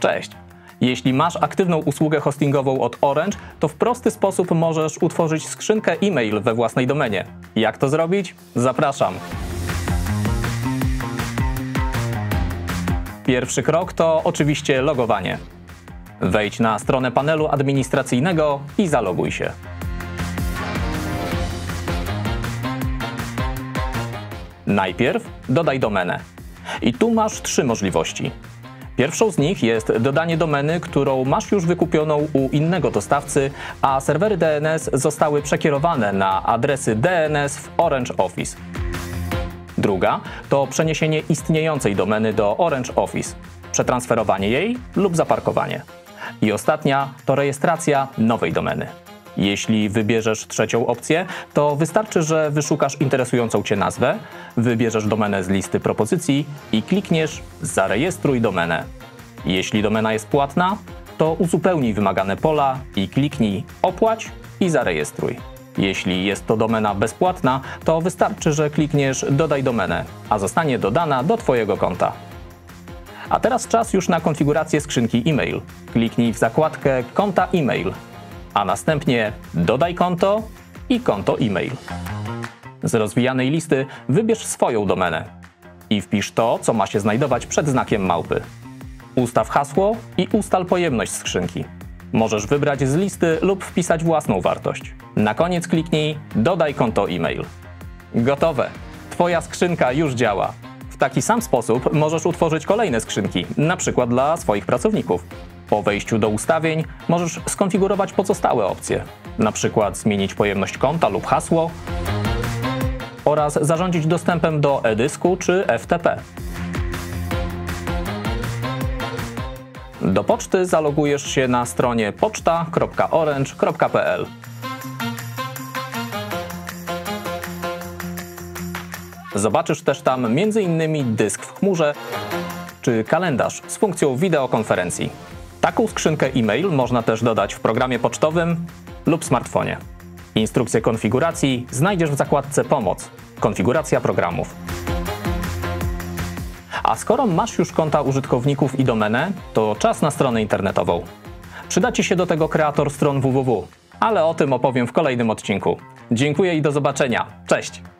Cześć! Jeśli masz aktywną usługę hostingową od Orange, to w prosty sposób możesz utworzyć skrzynkę e-mail we własnej domenie. Jak to zrobić? Zapraszam! Pierwszy krok to oczywiście logowanie. Wejdź na stronę panelu administracyjnego i zaloguj się. Najpierw dodaj domenę. I tu masz trzy możliwości. Pierwszą z nich jest dodanie domeny, którą masz już wykupioną u innego dostawcy, a serwery DNS zostały przekierowane na adresy DNS w Orange Office. Druga to przeniesienie istniejącej domeny do Orange Office, przetransferowanie jej lub zaparkowanie. I ostatnia to rejestracja nowej domeny. Jeśli wybierzesz trzecią opcję, to wystarczy, że wyszukasz interesującą Cię nazwę, wybierzesz domenę z listy propozycji i klikniesz Zarejestruj domenę. Jeśli domena jest płatna, to uzupełnij wymagane pola i kliknij Opłać i zarejestruj. Jeśli jest to domena bezpłatna, to wystarczy, że klikniesz Dodaj domenę, a zostanie dodana do Twojego konta. A teraz czas już na konfigurację skrzynki e-mail. Kliknij w zakładkę Konta e-mail, a następnie Dodaj konto i konto e-mail. Z rozwijanej listy wybierz swoją domenę i wpisz to, co ma się znajdować przed znakiem małpy. Ustaw hasło i ustal pojemność skrzynki. Możesz wybrać z listy lub wpisać własną wartość. Na koniec kliknij Dodaj konto e-mail. Gotowe! Twoja skrzynka już działa. W taki sam sposób możesz utworzyć kolejne skrzynki, np. dla swoich pracowników. Po wejściu do ustawień możesz skonfigurować pozostałe opcje, np. zmienić pojemność konta lub hasło oraz zarządzić dostępem do e-dysku czy FTP. Do poczty zalogujesz się na stronie poczta.orange.pl. Zobaczysz też tam m.in. dysk w chmurze czy kalendarz z funkcją wideokonferencji. Taką skrzynkę e-mail można też dodać w programie pocztowym lub smartfonie. Instrukcję konfiguracji znajdziesz w zakładce Pomoc – Konfiguracja programów. A skoro masz już konta użytkowników i domenę, to czas na stronę internetową. Przyda Ci się do tego kreator stron www, ale o tym opowiem w kolejnym odcinku. Dziękuję i do zobaczenia. Cześć!